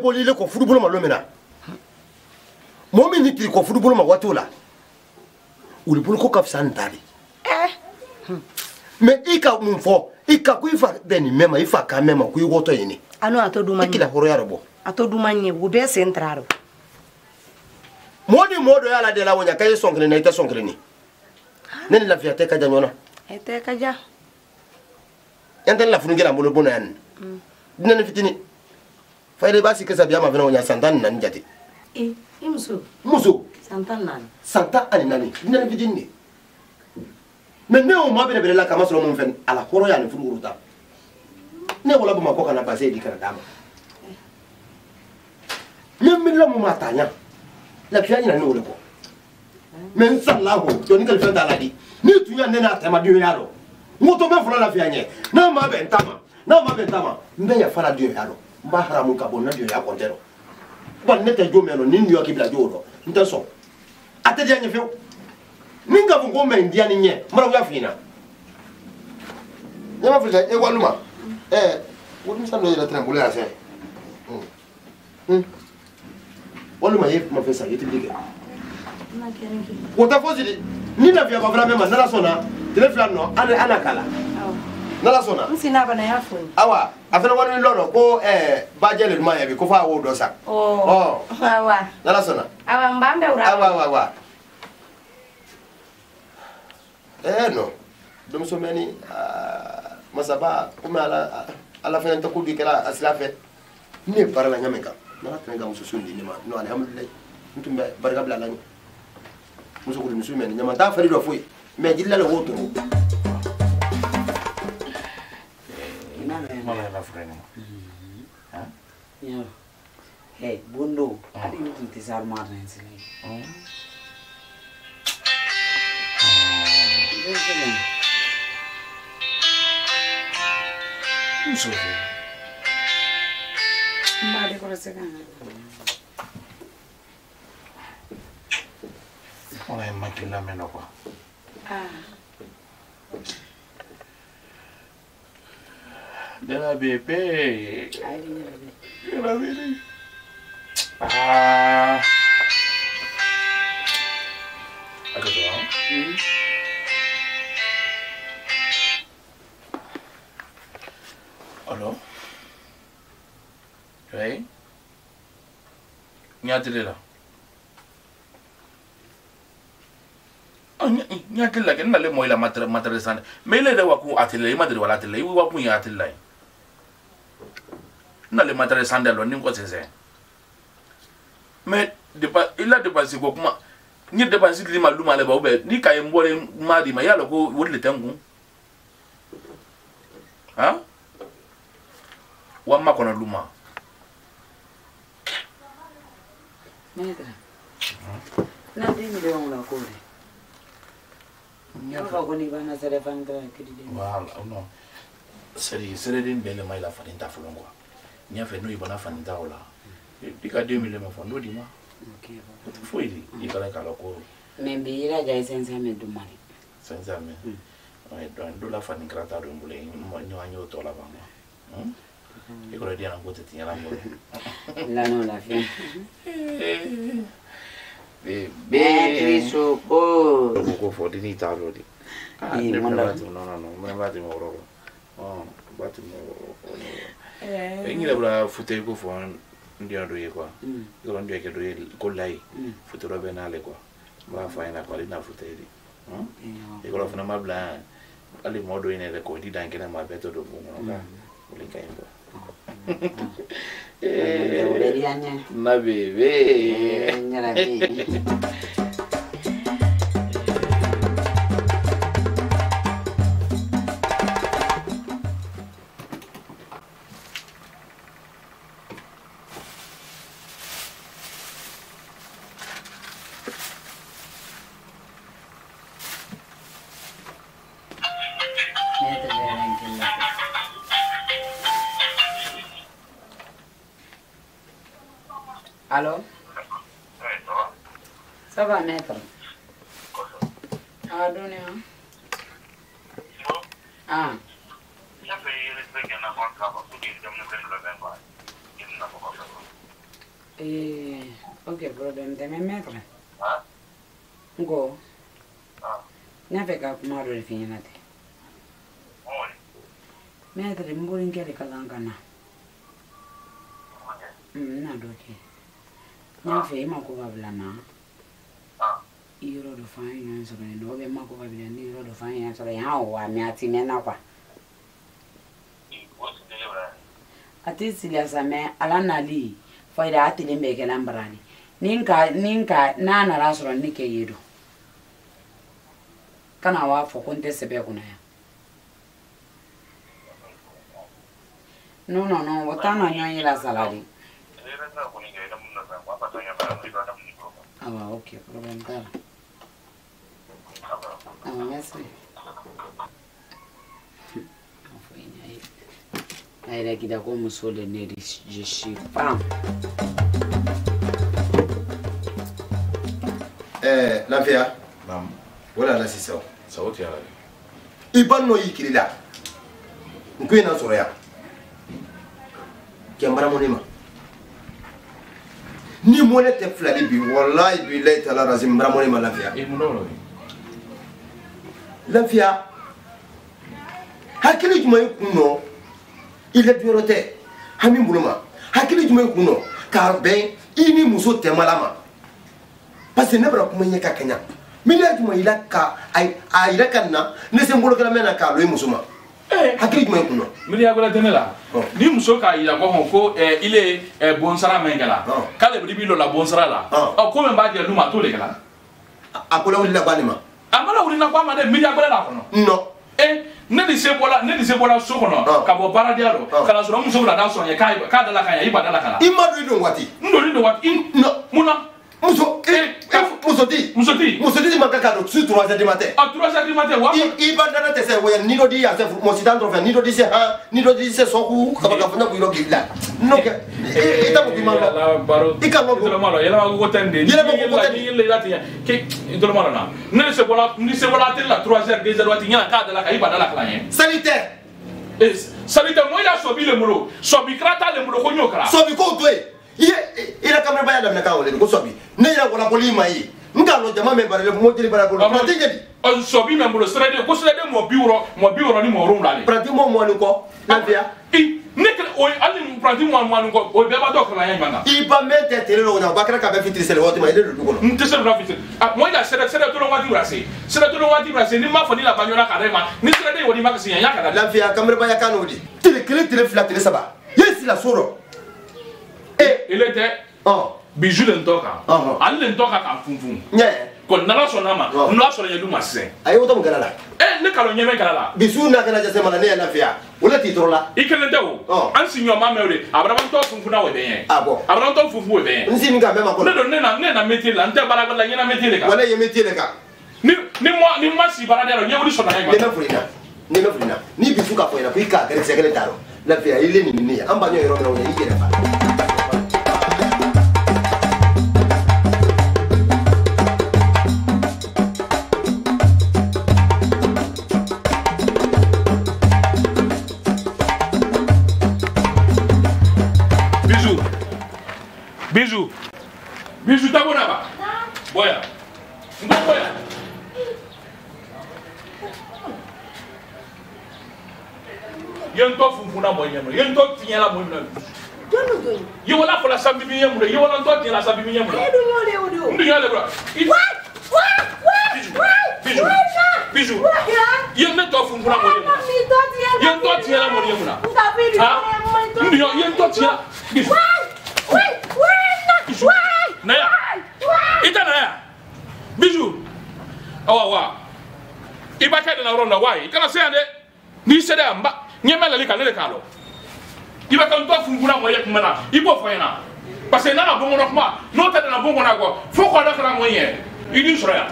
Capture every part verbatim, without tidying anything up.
boli le ko football ma lomena mo min ni ko football ma watola uli bolo ko kafsa ntali eh mais ika mun fo ika ku ifa deni mema ifa ka mema ku woto yini ano ato duma kila horo ya robo ato duma nye wo be centraro modi modo ya la de la wonya kay sonkre na ita sonkre ni neni la fiate ka janyona ete ka ja enten la fungira mbolo bona yan dinani fitini fayde basi kesa biya ma vena wonya santan nan jati eh imuso muso santan nan santa ani nani dinani fitini mais ne o ma bele bele la kama solo mon fen ala horo ya ni fururuta ne wala buma ko kana passé di kana dama même min la mo matanya la fiani na ne wala ko men sallahu to ni kal fen dala di ni tunya ne na tema dio yaro moto me fula la fianye na ma ben tama na ma ben tama mbe ya fala dio yaro mba haramu ka bon na dio ya kontero bon ne te jo meno ni ndio kibla jo do nta so ate dia nye feo ninga fungo me ndia ni nye mara wa fina nyama fika e waluma eh wodi msando ila tena bule ase hmm waluma ye ma fesa yeti dige na kenki wota fozi ni na vya kwa vra mema nala sona tele flan no ana ana kala aw nala sona nsina bana yafuni awa afena wani lolo ko eh bajele ma yabi ko fa wo do sa oh oh awa nala sona awa mbambe ura awa awa awa eh no dum so meni masaba kuma ala ala fena to kudi kala aslafe ne barala nyamenga nala tenga mususundi ni ma no alhamdulillah ntumbe baraka bla lani muso ko musu meni nyama ta fari do foyi mais jilla la woto Mana la frene. Ha? Ya. Hey, bondo. Adi mtu tisar marna insini. Hmm. Jeje. Muso. Mali kwa sekana. Ona makila meno kwa. Ah. Dela bebe. Ai ni bebe. Dela bebe. Ah. Ako to? Hmm. Hello? Hey? Nyatile la. Nyatile ke nale moila matre matre sande. Mele de waku atile madre wala atile waku ya atile. Nale matre sande lo ningo sese. Mais de pas il a dépassé ko kuma ni dépassé li ma luma le ba obe ni kay mbole madi ma yalo ko wodle tangu. Ha? Wa ma kona luma. Negra. Na demi de on la kore. Nya fa ko ni bana sere fangra kidi. Wala no. Seri seri din bele mai la faninta fulongo. Nya fe no ibona faninta ola. Dika deux mille me fondo di ma. Okay. Foi di ikala kala ko. Membe ira ja esenza me dumani. Senza me. Ai do ndo la faningra ta do mbule mo nyo anyo to la bama. Hm? Iko dia na bote tinya la mo. La no la fin. Bebe. Soko. Ko fo di ni ta lo di. Ah, no no no, me va di mo ro. Oh, va di mo. Eh. Ngi la bra fute ko fo ndio ndo ye kwa. Iko ndio ke do ye ko lai. Fute ro benale kwa. Ba fa ina kwa ina fute di. Hm? Iko la funa mabla. Ali modo ine le ko di dan kena ma beto do bungo no ka. Uli ka imbo. Eh. Na bebe. Nyara bi. Allô? Ça va, maître? Ah, donnez un. Ah. Eh, ok, problem de me mettre. Ah? Go. Ah. N'avait qu'à comment le finir. Oui. Mettre le mourin qu'elle est calangana. Hum, n'a d'ok. N'a fait ma couvablana. Ah. Iro de fine, so I know ma couvablana, iro de fine, so I how I met him and apa. Ati silia same alana li faida ati lembe ke lambrani ninka ninka nana rasro nike yedo kana wa fo konte sebe kuna ya no no no wotana nyanyi la saladi awa okay problem kala awa merci Aïe, qui d'accord, monsieur le nez, je suis femme. Eh, la fille, voilà la c'est ça. Ça va, tu as il pas nous y qu'il là. Nous pouvons en sourire. Qui est madame Monima. Ni monnaie te flali bi, wallahi bi lay tala razim madame Monima la fille. Et mon nom la fille. Hakili juma kuno. Il est bureauté. Hami Bouloma. Hakili jumé kuno. Car ben, ini muso temalama. Parce que ne bra kuma nyeka kanya. Milia juma ila ka ay ayira kanna ne se mbolo kala mena ka lo musuma. Eh, hakili jumé kuno. Milia gola tenela. Ni muso ka ila ko ko eh il est eh, bonsara mengala. Kale bi lo la bonsara la. O ko men ba dia luma to le kala. Akola wuli la banima. Amala wuli na kwa ma de milia gola la kono. Non. Eh ne di se bola ne di se bola so kono ka bo bara dia ro kala so muso la da so nye kai ka da la kan ya iba da la kala imadu do wati ndo ndo wati no muna muso eh muso di muso di muso di makaka do sur trois heures du matin à trois heures du matin wa iba da na tese we ni do di ya se mo si dan trofe ni do di se ha ni do di se so ku ka ba ka funa ku ro gila no ke ita mo bi ma la baro ika mo ndo malo yela ma ko tende ni ni le lati ke ndo malo na ne se bola ni se bola te la trois heures deux heures wati nya ka da la ka iba da la kala yen sanitaire eh sanitaire mo ya so bi le mulo so bi krata le mulo ko nyokra so bi ko to e ila kamera baya da na ka wole ko so bi ne ya wala ko lima yi ngalo jama me bare mo jeli bara ko prati ngedi on so bi me mulo srede ko srede mo biuro mo biuro ni mo rum dale prati mo mo ni ko na bia i ne ke o ali prati mo mo ni ko o be ba do kala yan manga i ba me te tele lo na ba kra ka be fitri sele wote ma ide do ko nte se na fitri ah mo ida sere sere to lo wati brase sere to lo wati brase ni ma fo ni la banyona ka rema ni sere de wodi ma ka sin ya ka da la bia kamera baya kanu di tele kele tele fla tele saba yes la soro eh il était oh bijou le ntoka ali le ntoka ka funfun nye ko nala so na ma nla so le du ma sen ayo to ngala la eh ne kalo nyeme kala la bisu na kana jase mala ne la fia wala ti trola ikene dewo an sinyo ma mewre abraham to funfun na we ben ah bon abraham to funfun we ben nsi mi ga mema ko ne do ne na ne na métier la nte bala bala nyena métier le ka wala ye métier le ka ni ni mo ni ma si bala dero nyewri so na ne na fulina ne na fulina ni bisu ka foina ku ka gere sekele taro la fia ile ni ni amba nyo yoro na wona yike fa Bijou. Bijou ta bona ba? Boya. Ndo boya. Yen to funfuna mo yemo. Yen to tinyala mo yemo. Jono jono. Ye wala fola sambi mi yemo. Ye wala to tinyala sambi mi yemo. E do ngole odo. Ndu yale bra. What? What? What? Bijou. Bijou. Yen ne to funfuna mo yemo. Yen to tinyala mo yemo na. Ha? Ndu yen to tinyala. Bijou. Wait, wait, wait. Naya. Ita naya. Bijou. Awa wa. Iba ka de na ronda wai. Kana se ande ni se da mba. Nyema la lika le kalo. Iba ka ndo fungura mo yek mana. Ibo fo yana. Parce que na bongo no kuma. No ta na bongo na go. Fo ko da kala mo ye. Idi sura ya.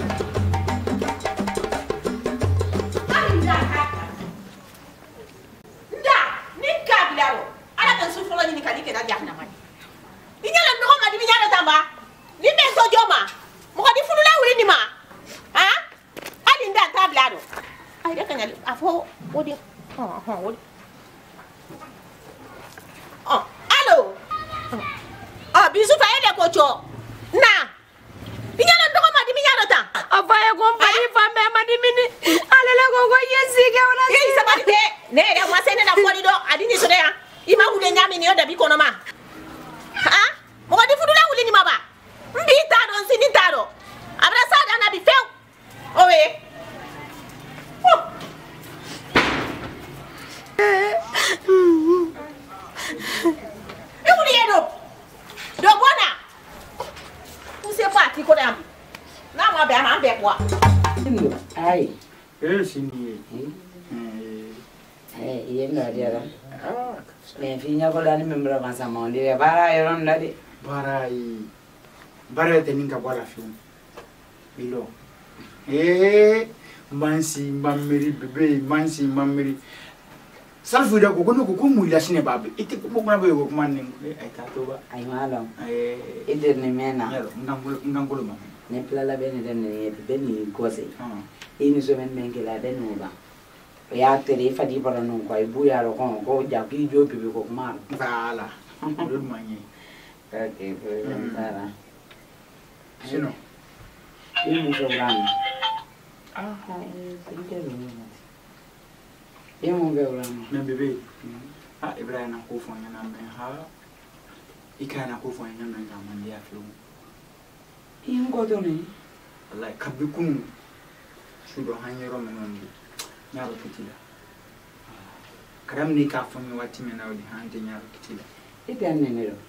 Nda, ni kabilaro. Ala kan su folo ni kali ke na jahna mani. Inyala ndo ma di nyala tamba. Ni me so joma. Mo di fulu la wuri ni ma. Ha? Ali nda tablado. Ai de kanyali afo wodi. Oh, oh, wodi. Oh, allo. Ah, bi pocho. Na. Inyalo ndoko madi minyalo ta. Afaya kompani fambe madi mini. Alele gogo yesi ke ona. Ye sabari te. Ne ya mwasene na kwani do adini so ya. Ima hude nyami ni oda bikono ma. Ha? Mo di fudula wuli ni maba. Mbi tado nsini tado. Abra sada na bi few. Owe. Ewu yedo. Do bona. Use party ko dam. Na mo be am be kwa. Ai. Eh sini. Eh, iya ndak dia kan. Ah, me finya ko dani membra masa mau dia bara yoron dadi. Bara i. Bara teninga bora film. Bilo. Eh, mansi mamiri bebe, mansi mamiri. Salfu da ko kono ko kumu la sine babe. Ite ko mo na be ko man ni ay ta to ba. Ai malam. Eh, Ide ni mena. yalo ngangol ngangol ma. Ne plala bene den ni bene gose. Ah. Ini so men mengela den no ba. Ya tere fadi bara no ko ibu ya ro ko ko ja ki jo bibi ko ma. Voilà. Lo manye. Okay, problem tara. Sino. Ini so ran. Ah, ide ro ni. Ini mo be ran. Me bebe. Ah, Ibrahim na ko fo nyana me ha. Ika na ko fo nyana me ga man dia film. Ini ko to ni. Wallahi kabikun. Shudo hanyero me non. Nyaro kitila. Karam ni ka fo mi wati me na odi hande nyaro kitila. Ite anne ne ro.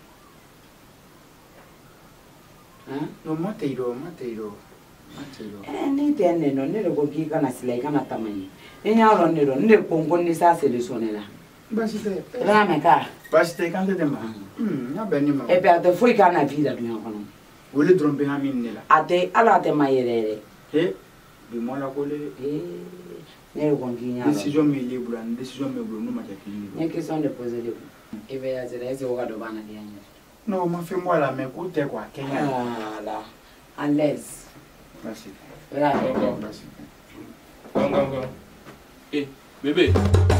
Ha? No mateiro, mateiro. Mateiro. Eh, ni te anne no ne ro ko ki kana sile kana tamani. Inya ro ne ro ne pongon ni sa se le sonela. Basite. Rame ka. Basite kante de ma. Hmm, ya beni ma. E pe ate foi kana vida dunya kono. Wole drombe ha min nela. Ate ala te mayere. He, bi mola ko le. Eh, ne ro ko ki nya ro. Décision me libre, décision me blo no ma ta kili. Ne ke son de poser de. E be ya zere ese woga do bana dia nya. No, ma fi mo la me ko te kwa Kenya. Ah la. Unless. Basite. Rame. Go, go, go. Eh, bébé.